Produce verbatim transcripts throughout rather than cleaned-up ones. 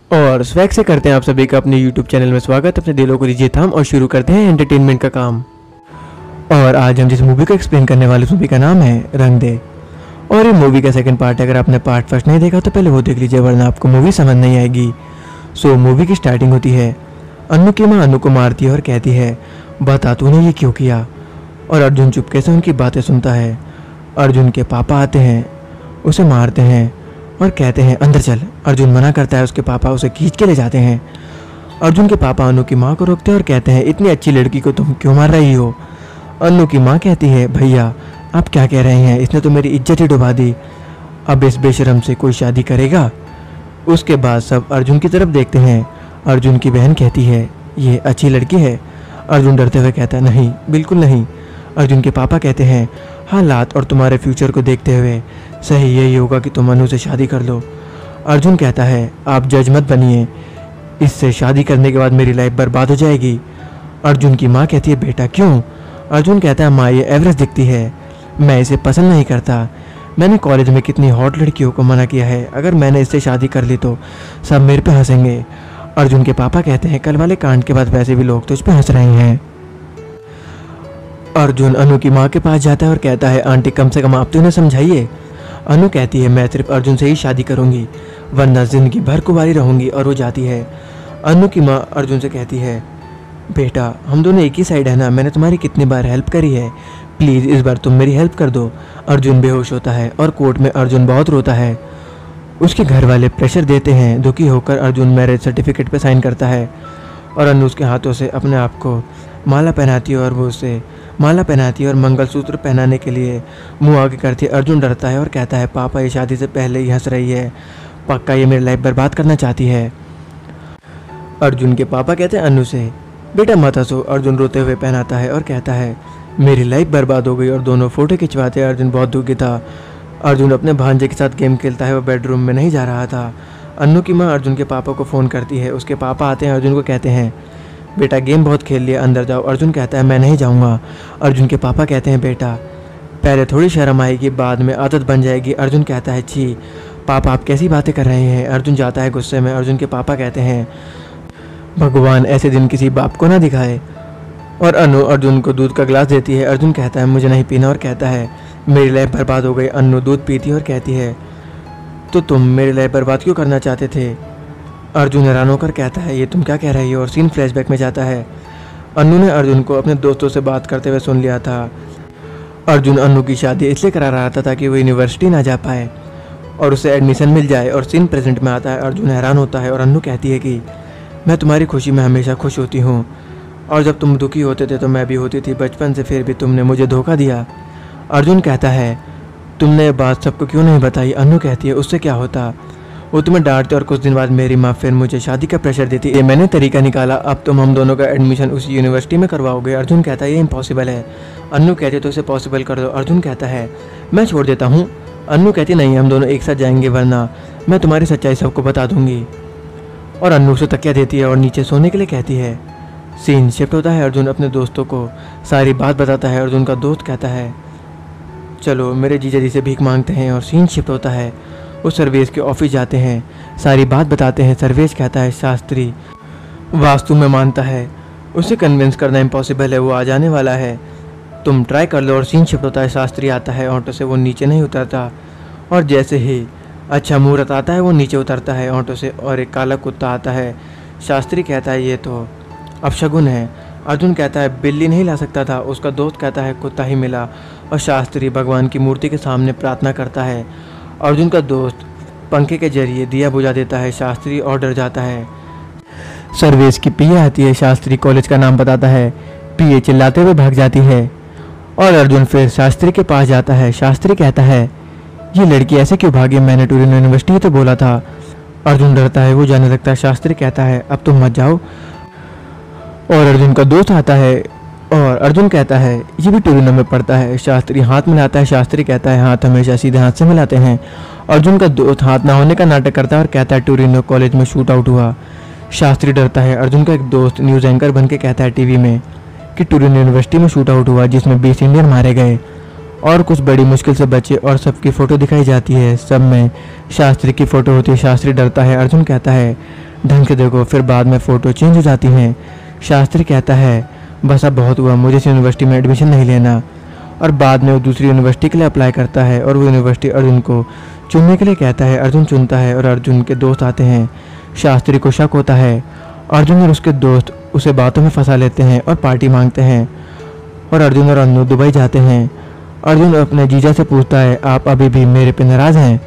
और स्वैग से करते हैं आप सभी का अपने यूट्यूब चैनल में स्वागत। अपने दिलों को दीजिए थाम और शुरू करते हैं एंटरटेनमेंट का काम। और आज हम जिस मूवी को एक्सप्लेन करने वाले उस मूवी का नाम है रंग दे। और ये मूवी का सेकंड पार्ट है। अगर आपने पार्ट फर्स्ट नहीं देखा तो पहले वो देख लीजिए, वरना आपको मूवी समझ नहीं आएगी। सो मूवी की स्टार्टिंग होती है। अन्नू की माँ अन्नू को मारती है और कहती है, बता तूने ये क्यों किया। और अर्जुन चुपके से उनकी बातें सुनता है। अर्जुन के पापा आते हैं, उसे मारते हैं और कहते हैं अंदर चल। अर्जुन मना करता है, उसके पापा उसे खींच के ले जाते हैं। अर्जुन के पापा अन्नू की माँ को रोकते हैं और कहते हैं, इतनी अच्छी लड़की को तुम क्यों मार रही हो। अन्नू की माँ कहती है, भैया आप क्या कह रहे हैं, इसने तो मेरी इज्जत ही डुबा दी, अब इस बेशरम से कोई शादी करेगा। उसके बाद सब अर्जुन की तरफ देखते हैं। अर्जुन की बहन कहती है, ये अच्छी लड़की है। अर्जुन डरते हुए कहता है, नहीं बिल्कुल नहीं। अर्जुन के पापा कहते हैं, हालात और तुम्हारे फ्यूचर को देखते हुए सही यही होगा कि तुम अनु से शादी कर लो। अर्जुन कहता है, आप जज मत बनिए, इससे शादी करने के बाद मेरी लाइफ बर्बाद हो जाएगी। अर्जुन की माँ कहती है, बेटा क्यों। अर्जुन कहता है, माँ ये एवरेज दिखती है, मैं इसे पसंद नहीं करता। मैंने कॉलेज में कितनी हॉट लड़कियों को मना किया है, अगर मैंने इससे शादी कर ली तो सब मेरे पे हंसेंगे। अर्जुन के पापा कहते हैं, कल वाले कांड के बाद वैसे भी लोग तुझ पे हंस रहे हैं। अर्जुन अनु की माँ के पास जाता है और कहता है, आंटी कम से कम आप तो उन्हें समझाइए। अनु कहती है, मैं सिर्फ अर्जुन से ही शादी करूंगी, वरना जिंदगी भर कुंवारी रहूंगी। और वो जाती है। अनु की माँ अर्जुन से कहती है, बेटा हम दोनों एक ही साइड है ना, मैंने तुम्हारी कितनी बार हेल्प करी है, प्लीज़ इस बार तुम मेरी हेल्प कर दो। अर्जुन बेहोश होता है और कोर्ट में अर्जुन बहुत रोता है। उसके घर वाले प्रेशर देते हैं। दुखी होकर अर्जुन मैरिज सर्टिफिकेट पे साइन करता है और अनु उसके हाथों से अपने आप को माला पहनाती है और वो उसे माला पहनाती है और मंगलसूत्र पहनाने के लिए मुँह आगे करती है। अर्जुन डरता है और कहता है, पापा ये शादी से पहले ही हंस रही है, पक्का ये मेरी लाइफ बर्बाद करना चाहती है। अर्जुन के पापा कहते हैं अनु से, बेटा मत हंसो। अर्जुन रोते हुए पहनाता है और कहता है, मेरी लाइफ बर्बाद हो गई। और दोनों फोटो खिंचवाते हैं। अर्जुन बहुत दुखी था। अर्जुन अपने भांजे के साथ गेम खेलता है, वो बेडरूम में नहीं जा रहा था। अन्नू की माँ अर्जुन के पापा को फ़ोन करती है। उसके पापा आते हैं, अर्जुन को कहते हैं, बेटा गेम बहुत खेल लिया, अंदर जाओ। अर्जुन कहता है, मैं नहीं जाऊँगा। अर्जुन के पापा कहते हैं, बेटा पहले थोड़ी शर्म आएगी, बाद में आदत बन जाएगी। अर्जुन कहता है, छी पापा आप कैसी बातें कर रहे हैं। अर्जुन जाता है गुस्से में। अर्जुन के पापा कहते हैं, भगवान ऐसे दिन किसी बाप को ना दिखाए। और अनु अर्जुन को दूध का गिलास देती है। अर्जुन कहता है, मुझे नहीं पीना और कहता है, मेरी लाइफ बर्बाद हो गई। अनु दूध पीती है और कहती है, तो तुम मेरी लाइफ बर्बाद क्यों करना चाहते थे। अर्जुन हैरान होकर कहता है, ये तुम क्या कह रही हो। और सीन फ्लैशबैक में जाता है। अनु ने अर्जुन को अपने दोस्तों से बात करते हुए सुन लिया था। अर्जुन अनु की शादी इसलिए करा रहा था ताकि वो यूनिवर्सिटी ना जा पाए और उसे एडमिशन मिल जाए। और सीन प्रेजेंट में आता है। अर्जुन हैरान होता है और अनु कहती है कि मैं तुम्हारी खुशी में हमेशा खुश होती हूँ, और जब तुम दुखी होते थे तो मैं भी होती थी बचपन से, फिर भी तुमने मुझे धोखा दिया। अर्जुन कहता है, तुमने ये बात सबको क्यों नहीं बताई। अनु कहती है, उससे क्या होता, वो तुम्हें डांटते और कुछ दिन बाद मेरी माँ फिर मुझे शादी का प्रेशर देती। ये मैंने तरीका निकाला, अब तुम हम दोनों का एडमिशन उसी यूनिवर्सिटी में करवाओगे। अर्जुन कहता है, ये इम्पॉसिबल है। अनु कहती है, तो इसे पॉसिबल कर दो। अर्जुन कहता है, मैं छोड़ देता हूँ। अनु कहती नहीं, हम दोनों एक साथ जाएंगे, वरना मैं तुम्हारी सच्चाई सबको बता दूंगी। और अनु उसे तकिया देती है और नीचे सोने के लिए कहती है। सीन शिफ्ट होता है। अर्जुन अपने दोस्तों को सारी बात बताता है। अर्जुन का दोस्त कहता है, चलो मेरे जीजा जी से भीख मांगते हैं। और सीन शिफ्ट होता है। वो सर्वेश के ऑफिस जाते हैं, सारी बात बताते हैं। सर्वेश कहता है, शास्त्री वास्तु में मानता है, उसे कन्विंस करना इम्पॉसिबल है, वो आ जाने वाला है, तुम ट्राई कर लो। और सीन शिफ्ट होता है। शास्त्री आता है ऑटो से, वो नीचे नहीं उतरता और जैसे ही अच्छा मुहूर्त आता है वो नीचे उतरता है ऑटो से और एक काला कुत्ता आता है। शास्त्री कहता है, ये तो अपशगुन है। अर्जुन कहता है, बिल्ली नहीं ला सकता था। उसका दोस्त कहता है, कुत्ता ही मिला। और शास्त्री भगवान की मूर्ति के सामने प्रार्थना करता है। अर्जुन का दोस्त पंखे के जरिए दिया बुझा देता है। शास्त्री और डर जाता है। सर्वेश की पिया आती है। शास्त्री कॉलेज का नाम बताता है। पिए चिल्लाते हुए भाग जाती है और अर्जुन फिर शास्त्री के पास जाता है। शास्त्री कहता है, ये लड़की ऐसे क्यों भागी, मैंने टूरिन यूनिवर्सिटी तो बोला था। अर्जुन डरता है, वो जाने लगता है। शास्त्री कहता है, अब तुम मत जाओ। और अर्जुन का दोस्त आता है और अर्जुन कहता है, ये भी टूरिनो में पड़ता है। शास्त्री हाथ मिलाता है। शास्त्री कहता है, हाथ हमेशा सीधे हाथ से मिलाते हैं। अर्जुन का दोस्त हाथ ना होने का नाटक करता है और कहता है, टूरिनो कॉलेज में शूट आउट हुआ। शास्त्री डरता है। अर्जुन का एक दोस्त न्यूज़ एंकर बन के कहता है टीवी में कि टूरिनो यूनिवर्सिटी में शूट आउट हुआ, जिसमें बीस इंडियन मारे गए और कुछ बड़ी मुश्किल से बचे और सबकी फ़ोटो दिखाई जाती है। सब में शास्त्री की फ़ोटो होती है। शास्त्री डरता है। अर्जुन कहता है, ढंग से देखो, फिर बाद में फ़ोटो चेंज हो जाती हैं। शास्त्री कहता है बस अब बहुत हुआ, मुझे इस यूनिवर्सिटी में एडमिशन नहीं लेना। और बाद में वो दूसरी यूनिवर्सिटी के लिए अप्लाई करता है और वो यूनिवर्सिटी अर्जुन को चुनने के लिए कहता है। अर्जुन चुनता है और अर्जुन के दोस्त आते हैं। शास्त्री को शक होता है। अर्जुन और उसके दोस्त उसे बातों में फंसा लेते हैं और पार्टी मांगते हैं और अर्जुन और अन्नू दुबई जाते हैं। अर्जुन अपने जीजा से पूछता है आप अभी भी मेरे पे नाराज़ हैं?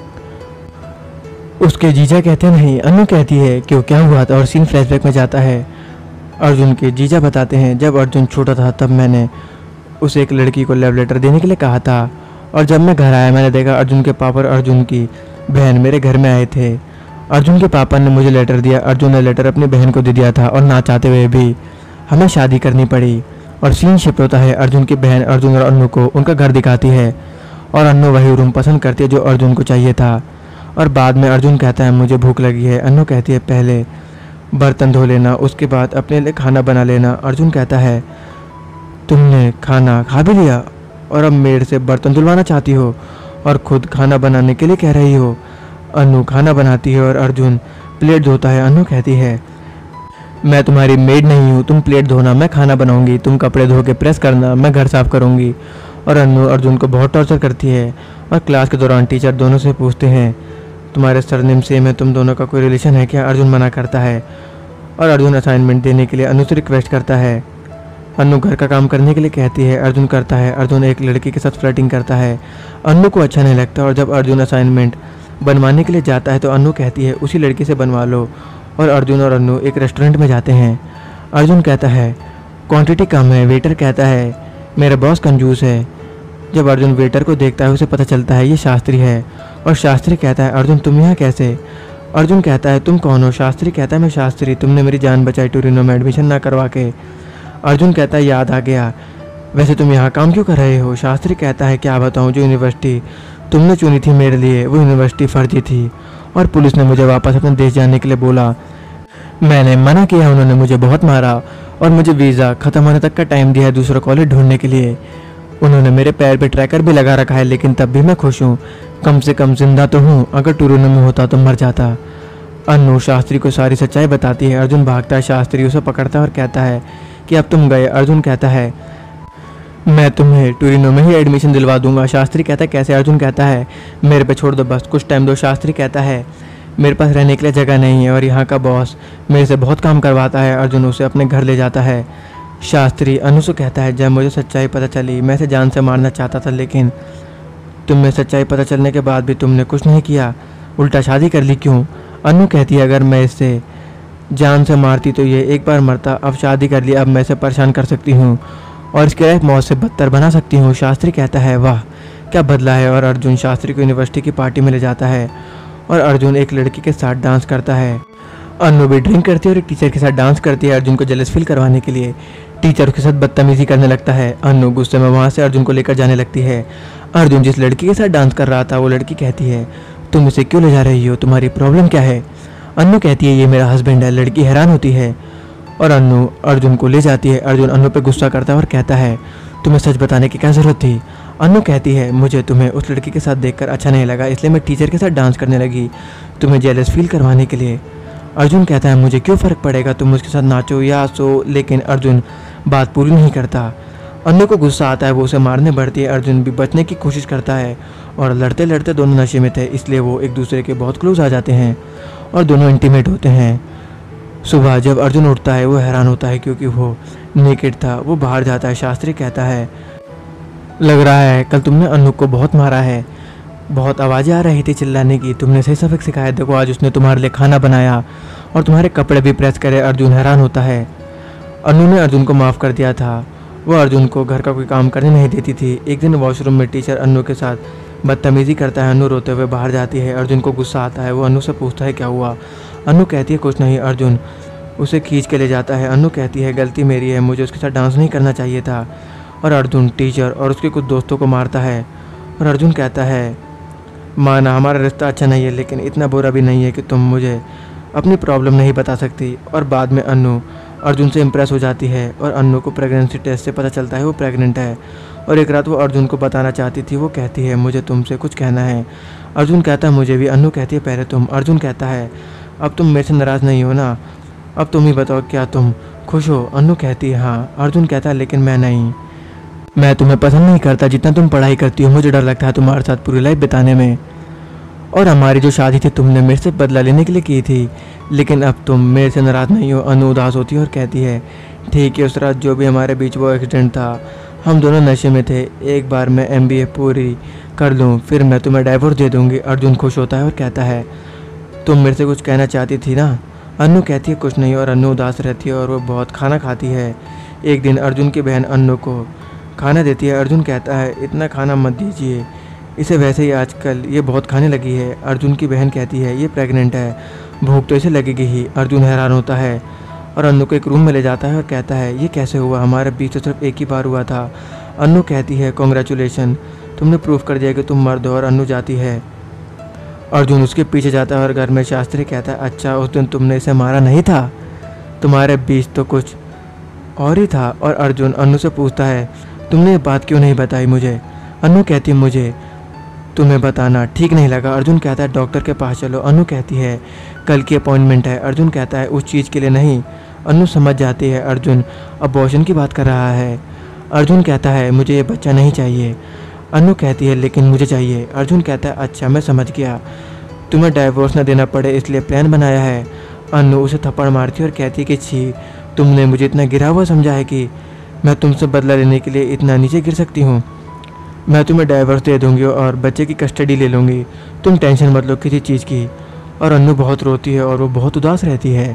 उसके जीजा कहते नहीं। अन्नू कहती है क्यों, क्या हुआ था? और सीन फ्लैशबैक में जाता है। अर्जुन के जीजा बताते हैं जब अर्जुन छोटा था तब मैंने उसे एक लड़की को लव लेटर देने के लिए कहा था और जब मैं घर आया मैंने देखा अर्जुन के पापा और अर्जुन की बहन मेरे घर में आए थे। अर्जुन के पापा ने मुझे लेटर दिया। अर्जुन ने लेटर अपनी बहन को दे दिया था और ना चाहते हुए भी हमें शादी करनी पड़ी। और सीन शिफ्ट होता है। अर्जुन की बहन अर्जुन और अन्नू को उनका घर दिखाती है और अन्नू वही रूम पसंद करती है जो अर्जुन को चाहिए था। और बाद में अर्जुन कहता है मुझे भूख लगी है। अन्नू कहती है पहले बर्तन धो लेना, उसके बाद अपने लिए खाना बना लेना। अर्जुन कहता है तुमने खाना खा भी लिया और अब मेरे से बर्तन धुलवाना चाहती हो और खुद खाना बनाने के लिए कह रही हो। अन्नू खाना बनाती है और अर्जुन प्लेट धोता है। अन्नू कहती है मैं तुम्हारी मेड नहीं हूँ, तुम प्लेट धोना, मैं खाना बनाऊंगी, तुम कपड़े धो के प्रेस करना, मैं घर साफ करूंगी। और अन्नू अर्जुन को बहुत टॉर्चर करती है। और क्लास के दौरान टीचर दोनों से पूछते हैं तुम्हारे सरनेम सेम है, तुम दोनों का कोई रिलेशन है क्या? अर्जुन मना करता है और अर्जुन असाइनमेंट देने के लिए अन्नू से रिक्वेस्ट करता है। अन्नू घर का काम करने के लिए कहती है। अर्जुन करता है। अर्जुन एक लड़की के साथ फ्लर्टिंग करता है। अन्नू को अच्छा नहीं लगता और जब अर्जुन असाइनमेंट बनवाने के लिए जाता है तो अन्नू कहती है उसी लड़की से बनवा लो। और अर्जुन और अन्नू एक रेस्टोरेंट में जाते हैं। अर्जुन कहता है क्वांटिटी कम है। वेटर कहता है मेरा बॉस कंजूस है। जब अर्जुन वेटर को देखता है उसे पता चलता है ये शास्त्री है। और शास्त्री कहता है अर्जुन तुम यहाँ कैसे? अर्जुन कहता है तुम कौन हो? शास्त्री कहता है मैं शास्त्री, तुमने मेरी जान बचाई टोरिनो में एडमिशन ना करवा के। अर्जुन कहता है याद आ गया, वैसे तुम यहाँ काम क्यों कर रहे हो? शास्त्री कहता है क्या बताऊँ, जो यूनिवर्सिटी तुमने चुनी थी मेरे लिए वो यूनिवर्सिटी फर्जी थी और पुलिस ने मुझे वापस अपने देश जाने के लिए बोला। मैंने मना किया, उन्होंने मुझे बहुत मारा और मुझे वीज़ा ख़त्म होने तक का टाइम दिया है दूसरा कॉलेज ढूंढने के लिए। उन्होंने मेरे पैर पे ट्रैकर भी लगा रखा है लेकिन तब भी मैं खुश हूँ, कम से कम जिंदा तो हूँ, अगर टोरिनो में होता तो मर जाता। अन्नू शास्त्री को सारी सच्चाई बताती है। अर्जुन भागता है। शास्त्री उसे पकड़ता है और कहता है कि अब तुम गए। अर्जुन कहता है मैं तुम्हें टोरिनो में ही एडमिशन दिलवा दूंगा। शास्त्री कहता है कैसे? अर्जुन कहता है मेरे पे छोड़ दो, बस कुछ टाइम दो। शास्त्री कहता है मेरे पास रहने के लिए जगह नहीं है और यहाँ का बॉस मेरे से बहुत काम करवाता है। अर्जुन उसे अपने घर ले जाता है। शास्त्री अनु से कहता है जब मुझे सच्चाई पता चली मैं इसे जान से मारना चाहता था लेकिन तुम्हें सच्चाई पता चलने के बाद भी तुमने कुछ नहीं किया, उल्टा शादी कर ली, क्यों? अनु कहती है अगर मैं इसे जान से मारती तो ये एक बार मरता, अब शादी कर ली, अब मैं इसे परेशान कर सकती हूँ और इसके लाइफ मौत से बदतर बना सकती हूँ। शास्त्री कहता है वाह क्या बदला है। और अर्जुन शास्त्री को यूनिवर्सिटी की पार्टी में ले जाता है और अर्जुन एक लड़की के साथ डांस करता है। अनु भी ड्रिंक करती है और एक टीचर के साथ डांस करती है अर्जुन को जेलस फील करवाने के लिए। टीचर उसके साथ बदतमीजी करने लगता है। अनु गुस्से में वहाँ से अर्जुन को लेकर जाने लगती है। अर्जुन जिस लड़की के साथ डांस कर रहा था वो लड़की कहती है तुम इसे क्यों ले जा रही हो, तुम्हारी प्रॉब्लम क्या है? अनु कहती है ये मेरा हस्बैंड है। लड़की हैरान होती है और अनु अर्जुन को ले जाती है। अर्जुन अनु पे गुस्सा करता है और कहता है तुम्हें सच बताने की क्या ज़रूरत थी? अनु कहती है मुझे तुम्हें उस लड़की के साथ देखकर अच्छा नहीं लगा इसलिए मैं टीचर के साथ डांस करने लगी तुम्हें जेलस फील करवाने के लिए। अर्जुन कहता है मुझे क्यों फ़र्क पड़ेगा, तुम उसके साथ नाचो या सो, लेकिन अर्जुन बात पूरी नहीं करता। अनु को गुस्सा आता है, वो उसे मारने बढ़ती है। अर्जुन भी बचने की कोशिश करता है और लड़ते लड़ते दोनों नशे में थे इसलिए वो एक दूसरे के बहुत क्लोज आ जाते हैं और दोनों इंटीमेट होते हैं। सुबह जब अर्जुन उठता है वो हैरान होता है क्योंकि वो नेकेड था। वो बाहर जाता है। शास्त्री कहता है लग रहा है कल तुमने अनु को बहुत मारा है, बहुत आवाज़ें आ रही थी चिल्लाने की, तुमने सही सबक सिखाया, देखो आज उसने तुम्हारे लिए खाना बनाया और तुम्हारे कपड़े भी प्रेस करे। अर्जुन हैरान होता है। अनु ने अर्जुन को माफ़ कर दिया था, वो अर्जुन को घर का कोई काम करने नहीं देती थी। एक दिन वॉशरूम में टीचर अनु के साथ बदतमीज़ी करता है। अनु रोते हुए बाहर जाती है। अर्जुन को गुस्सा आता है। वो अनु से पूछता है क्या हुआ? अनु कहती है कुछ नहीं। अर्जुन उसे खींच के ले जाता है। अनु कहती है गलती मेरी है, मुझे उसके साथ डांस नहीं करना चाहिए था। और अर्जुन टीचर और उसके कुछ दोस्तों को मारता है और अर्जुन कहता है माना हमारा रिश्ता अच्छा नहीं है लेकिन इतना बुरा भी नहीं है कि तुम मुझे अपनी प्रॉब्लम नहीं बता सकती। और बाद में अनु अर्जुन से इम्प्रेस हो जाती है और अनु को प्रेगनेंसी टेस्ट से पता चलता है वो प्रेग्नेंट है। और एक रात वो अर्जुन को बताना चाहती थी। वो कहती है मुझे तुमसे कुछ कहना है। अर्जुन कहता है मुझे भी। अनु कहती है पहले तुम। अर्जुन कहता है अब तुम मेरे से नाराज़ नहीं हो ना? अब तुम ही बताओ, क्या तुम खुश हो? अनु कहती है हाँ। अर्जुन कहता है लेकिन मैं नहीं, मैं तुम्हें पसंद नहीं करता। जितना तुम पढ़ाई करती हो मुझे डर लगता है तुम्हारे साथ पूरी लाइफ बिताने में। और हमारी जो शादी थी तुमने मेरे से बदला लेने के लिए की थी, लेकिन अब तुम मेरे से नाराज़ नहीं हो। अनु उदास होती है और कहती है ठीक है, उस रात जो भी हमारे बीच वो एक्सीडेंट था, हम दोनों नशे में थे। एक बार मैं एम बी ए पूरी कर लूँ फिर मैं तुम्हें डाइवोर्स दे दूँगी। अर्जुन खुश होता है और कहता है तुम मेरे से कुछ कहना चाहती थी ना? अनु कहती है कुछ नहीं, और अनु उदास रहती है और वो बहुत खाना खाती है। एक दिन अर्जुन की बहन अनु को खाना देती है। अर्जुन कहता है इतना खाना मत दीजिए इसे, वैसे ही आजकल ये बहुत खाने लगी है। अर्जुन की बहन कहती है ये प्रेग्नेंट है, भूख तो इसे लगेगी ही। अर्जुन हैरान होता है और अनु को एक रूम में ले जाता है और कहता है ये कैसे हुआ, हमारे बीच तो सिर्फ एक ही बार हुआ था। अनु कहती है कॉन्ग्रेचुलेशन, तुमने प्रूव कर दिया कि तुम मर्द हो। और अनु जाती है। अर्जुन उसके पीछे जाता है और घर में शास्त्री कहता है अच्छा उस दिन तुमने इसे मारा नहीं था, तुम्हारे बीच तो कुछ और ही था। और अर्जुन अनु से पूछता है तुमने ये बात क्यों नहीं बताई मुझे? अनु कहती है मुझे तुम्हें बताना ठीक नहीं लगा। अर्जुन कहता है डॉक्टर के पास चलो। अनु कहती है कल की अपॉइंटमेंट है। अर्जुन कहता है उस चीज़ के लिए नहीं। अनु समझ जाती है अर्जुन अबॉर्शन की बात कर रहा है। अर्जुन कहता है मुझे ये बच्चा नहीं चाहिए। अनु कहती है लेकिन मुझे चाहिए। अर्जुन कहता है अच्छा मैं समझ गया, तुम्हें डाइवोर्स न देना पड़े इसलिए प्लान बनाया है। अनु उसे थप्पड़ मारती है और कहती है कि छी, तुमने मुझे इतना गिरा हुआ समझा है कि मैं तुमसे बदला लेने के लिए इतना नीचे गिर सकती हूँ? मैं तुम्हें डाइवोर्स दे दूँगी और बच्चे की कस्टडी ले लूँगी, तुम टेंशन मत लो किसी चीज़ की। और अनु बहुत रोती है और वो बहुत उदास रहती है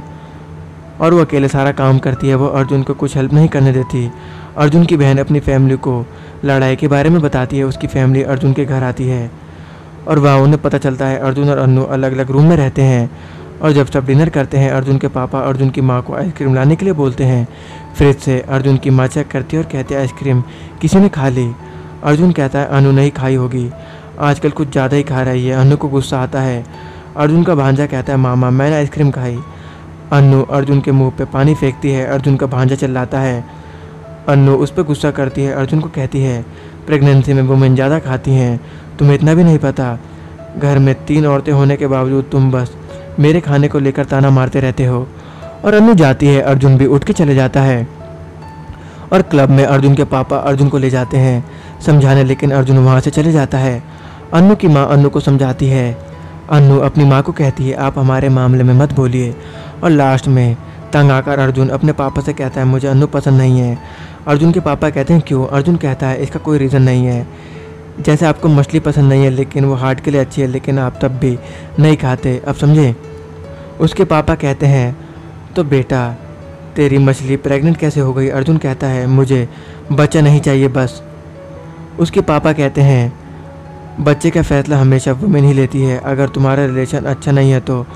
और वो अकेले सारा काम करती है। वो अर्जुन को कुछ हेल्प नहीं करने देती। अर्जुन की बहन अपनी फैमिली को लड़ाई के बारे में बताती है। उसकी फैमिली अर्जुन के घर आती है और वहाँ उन्हें पता चलता है अर्जुन और अनु अलग अलग रूम में रहते हैं। और जब सब डिनर करते हैं अर्जुन के पापा अर्जुन की माँ को आइसक्रीम लाने के लिए बोलते हैं फ्रिज से। अर्जुन की माँ चेक करती है और कहती है आइसक्रीम किसी ने खा ली। अर्जुन कहता है अनु नहीं खाई होगी, आजकल कुछ ज़्यादा ही खा रही है। अनु को गुस्सा आता है। अर्जुन का भांजा कहता है मामा मैंने आइसक्रीम खाई। अनु अर्जुन के मुंह पे पानी फेंकती है। अर्जुन का भांजा चिल्लाता है। अनु उस पर गुस्सा करती है। अर्जुन को कहती है प्रेगनेंसी में वुमेन ज़्यादा खाती हैं, तुम्हें इतना भी नहीं पता? घर में तीन औरतें होने के बावजूद तुम बस मेरे खाने को लेकर ताना मारते रहते हो। और अनु जाती है। अर्जुन भी उठ के चले जाता है और क्लब में अर्जुन के पापा अर्जुन को ले जाते हैं समझाने, लेकिन अर्जुन वहाँ से चले जाता है। अनु की माँ अनु को समझाती है। अनु अपनी माँ को कहती है आप हमारे मामले में मत बोलिए। और लास्ट में तंग आकर अर्जुन अपने पापा से कहता है मुझे अनु पसंद नहीं है। अर्जुन के पापा कहते हैं क्यों? अर्जुन कहता है इसका कोई रीज़न नहीं है, जैसे आपको मछली पसंद नहीं है लेकिन वो हार्ट के लिए अच्छी है, लेकिन आप तब भी नहीं खाते, अब समझे? उसके पापा कहते हैं तो बेटा तेरी मछली प्रेग्नेंट कैसे हो गई? अर्जुन कहता है मुझे बच्चा नहीं चाहिए बस। उसके पापा कहते हैं बच्चे का फैसला हमेशा वुमेन ही लेती है, अगर तुम्हारा रिलेशन अच्छा नहीं है तो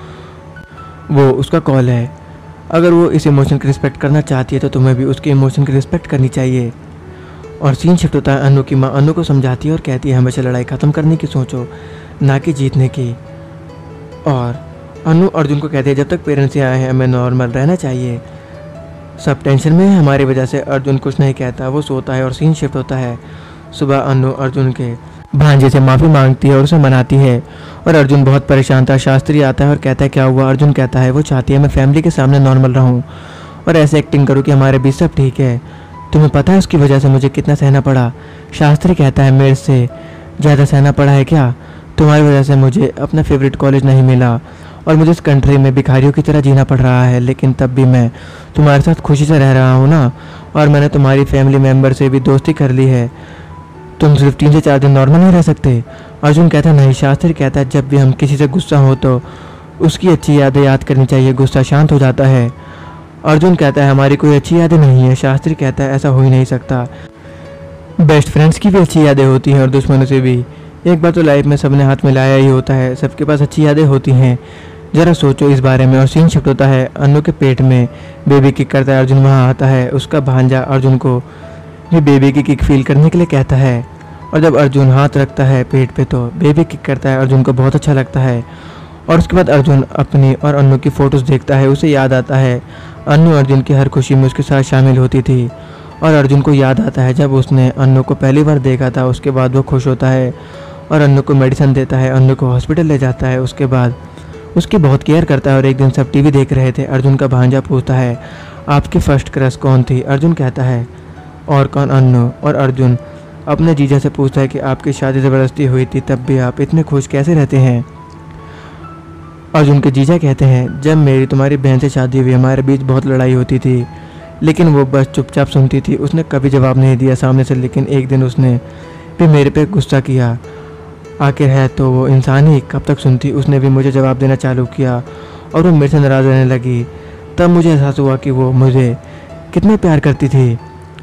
वो उसका कॉल है, अगर वो इस इमोशन की रिस्पेक्ट करना चाहती है तो तुम्हें भी उसके इमोशन की रिस्पेक्ट करनी चाहिए। और सीन शिफ्ट होता है। अनु की माँ अनु को समझाती है और कहती है हमेशा लड़ाई ख़त्म करने की सोचो, ना कि जीतने की। और अनु अर्जुन को कहती है जब तक पेरेंट्स यहाँ आए हैं हमें नॉर्मल रहना चाहिए, सब टेंशन में है हमारी वजह से। अर्जुन कुछ नहीं कहता, वो सोता है। और सीन शिफ्ट होता है। सुबह अनु अर्जुन के भांजे से माफ़ी मांगती है और उसे मनाती है और अर्जुन बहुत परेशान था। शास्त्री आता है और कहता है क्या हुआ? अर्जुन कहता है वो चाहती है मैं फैमिली के सामने नॉर्मल रहूं और ऐसे एक्टिंग करूं कि हमारे बीच सब ठीक है। तुम्हें पता है उसकी वजह से मुझे कितना सहना पड़ा? शास्त्री कहता है मेरे से ज़्यादा सहना पड़ा है क्या? तुम्हारी वजह से मुझे अपना फेवरेट कॉलेज नहीं मिला और मुझे इस कंट्री में भिखारियों की तरह जीना पड़ रहा है, लेकिन तब भी मैं तुम्हारे साथ खुशी से रह रहा हूँ ना। और मैंने तुम्हारी फैमिली मेम्बर से भी दोस्ती कर ली है, तुम सिर्फ तीन से चार दिन नॉर्मल नहीं रह सकते। अर्जुन कहता है नहीं। शास्त्री कहता है जब भी हम किसी से गुस्सा हो तो उसकी अच्छी यादें याद करनी चाहिए, गुस्सा शांत हो जाता है। अर्जुन कहता है हमारी कोई अच्छी यादें नहीं है। शास्त्री कहता है ऐसा हो ही नहीं सकता, बेस्ट फ्रेंड्स की भी अच्छी यादें होती हैं और दुश्मनों से भी। एक बार तो लाइफ में सबने हाथ मिलाया ही होता है, सबके पास अच्छी यादें होती हैं, ज़रा सोचो इस बारे में। और सीन शिफ्ट होता है। अनु के पेट में बेबी किक करता है। अर्जुन वहाँ आता है। उसका भांजा अर्जुन को भी बेबी की किक फील करने के लिए कहता है और जब अर्जुन हाथ रखता है पेट पे तो बेबी किक करता है। अर्जुन को बहुत अच्छा लगता है। और उसके बाद अर्जुन अपनी और अनु की फ़ोटोज़ देखता है। उसे याद आता है अनु अर्जुन की हर खुशी में उसके साथ शामिल होती थी। और अर्जुन को याद आता है जब उसने अनु को पहली बार देखा था। उसके बाद वो खुश होता है और अनु को मेडिसिन देता है, अनु को हॉस्पिटल ले जाता है। उसके बाद उसकी बहुत केयर करता है। और एक दिन सब टीवी देख रहे थे। अर्जुन का भांजा पूछता है, आपकी फर्स्ट क्रश कौन थी? अर्जुन कहता है, और कौन? अन्नू। और अर्जुन अपने जीजा से पूछता है कि आपकी शादी ज़बरदस्ती हुई थी, तब भी आप इतने खुश कैसे रहते हैं? अर्जुन के जीजा कहते हैं, जब मेरी तुम्हारी बहन से शादी हुई हमारे बीच बहुत लड़ाई होती थी, लेकिन वो बस चुपचाप सुनती थी। उसने कभी जवाब नहीं दिया सामने से, लेकिन एक दिन उसने भी मेरे पे गुस्सा किया। आखिर है तो वो इंसान ही, कब तक सुनती? उसने भी मुझे जवाब देना चालू किया और वो मेरे से नाराज़ रहने लगी। तब मुझे एहसास हुआ कि वो मुझे कितने प्यार करती थी।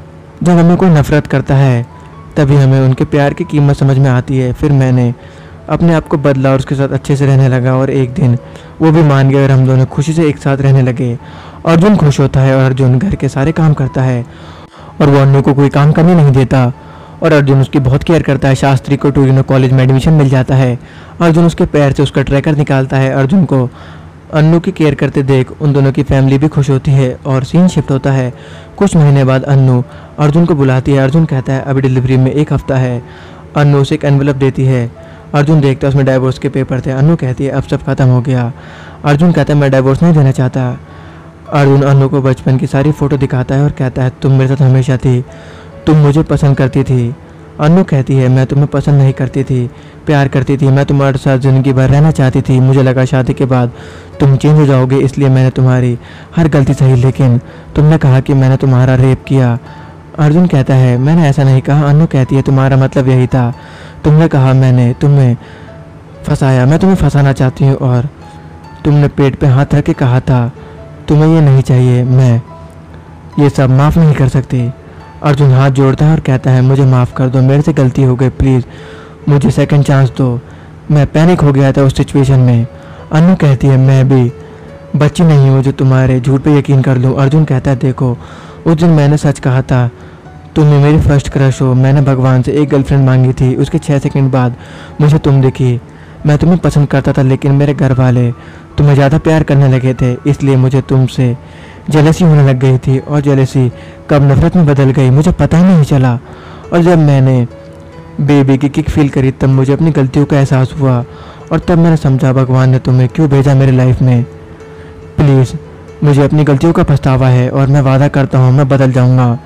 जब हमें कोई नफ़रत करता है तभी हमें उनके प्यार की कीमत समझ में आती है। फिर मैंने अपने आप को बदला और उसके साथ अच्छे से रहने लगा, और एक दिन वो भी मान गया और हम दोनों खुशी से एक साथ रहने लगे। अर्जुन खुश होता है और अर्जुन घर के सारे काम करता है और वो अन्नू को कोई काम करने नहीं देता, और अर्जुन उसकी बहुत केयर करता है। शास्त्री को टूरिनो कॉलेज में एडमिशन मिल जाता है। अर्जुन उसके पैर से उसका ट्रैकर निकालता है। अर्जुन को अन्नू की केयर करते देख उन दोनों की फैमिली भी खुश होती है और सीन शिफ्ट होता है। कुछ महीने बाद अन्नू अर्जुन को बुलाती है। अर्जुन कहता है, अभी डिलीवरी में एक हफ्ता है। अन्नू उसे एक एनवेलप देती है। अर्जुन देखता है उसमें डाइवोर्स के पेपर थे। अन्नू कहती है, अब सब खत्म हो गया। अर्जुन कहता है, मैं डाइवोर्स नहीं देना चाहता। अर्जुन अन्नू को बचपन की सारी फ़ोटो दिखाता है और कहता है, तुम मेरे साथ हमेशा थी, तुम मुझे पसंद करती थी। अन्नू कहती है, मैं तुम्हें पसंद नहीं करती थी, प्यार करती थी। मैं तुम्हारे साथ ज़िंदगी भर रहना चाहती थी। मुझे लगा शादी के बाद तुम चेंज हो जाओगे, इसलिए मैंने तुम्हारी हर गलती सही, लेकिन तुमने कहा कि मैंने तुम्हारा रेप किया। अर्जुन कहता है, मैंने ऐसा नहीं कहा। अन्नू कहती है, तुम्हारा मतलब यही था। तुमने कहा मैंने तुम्हें फंसाया। मैं तुम्हें फंसाना चाहती हूँ और तुमने पेट पे हाथ रख के कहा था, तुम्हें ये नहीं चाहिए। मैं ये सब माफ़ नहीं कर सकती। अर्जुन हाथ जोड़ता है और कहता है, मुझे माफ़ कर दो, मेरे से गलती हो गई, प्लीज़ मुझे सेकंड चांस दो। मैं पैनिक हो गया था उस सिचुएशन में। अन्नू कहती है, मैं भी बच्ची नहीं हूँ जो तुम्हारे झूठ पे यकीन कर लूँ। अर्जुन कहता है, देखो उस दिन मैंने सच कहा था, तुम्हें मेरी फर्स्ट क्रश हो। मैंने भगवान से एक गर्लफ्रेंड मांगी थी। उसके छः सेकंड बाद मुझे तुम दिखी। मैं तुम्हें पसंद करता था, लेकिन मेरे घर वाले तुम्हें ज़्यादा प्यार करने लगे थे, इसलिए मुझे तुमसे जेलसी होने लग गई थी, और जेलसी कब नफरत में बदल गई मुझे पता ही नहीं चला। और जब मैंने बेबी की किक फील करी तब मुझे अपनी गलतियों का एहसास हुआ, और तब मैंने समझा भगवान ने तुम्हें क्यों भेजा मेरी लाइफ में। प्लीज़ मुझे अपनी गलतियों का पछतावा है और मैं वादा करता हूँ मैं बदल जाऊँगा।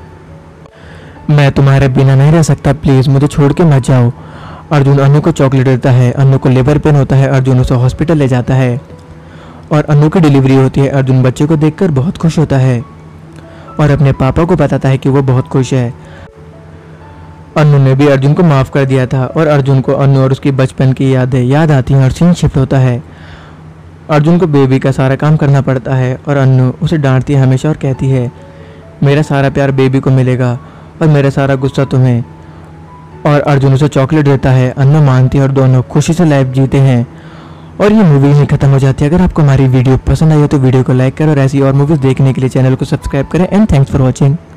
मैं तुम्हारे बिना नहीं रह सकता, प्लीज़ मुझे छोड़ के मत जाओ। अर्जुन अन्नू को चॉकलेट देता है। अन्नू को लेबर पेन होता है। अर्जुन उसे हॉस्पिटल ले जाता है और अन्नू की डिलीवरी होती है। अर्जुन बच्चे को देखकर बहुत खुश होता है और अपने पापा को बताता है कि वो बहुत खुश है। अन्नू ने भी अर्जुन को माफ़ कर दिया था और अर्जुन को अन्नू और उसकी बचपन की यादें याद आती हैं और सीन शिफ्ट होता है। अर्जुन को बेबी का सारा काम करना पड़ता है और अन्नू उसे डांटती है हमेशा और कहती है, मेरा सारा प्यार बेबी को मिलेगा और मेरा सारा गुस्सा तुम्हें। और अर्जुन उसे चॉकलेट देता है। अन्नू मानती है और दोनों खुशी से लाइफ जीते हैं और ये मूवी ही खत्म हो जाती है। अगर आपको हमारी वीडियो पसंद आई हो तो वीडियो को लाइक करें और ऐसी और मूवीज़ देखने के लिए चैनल को सब्सक्राइब करें। And thanks for watching.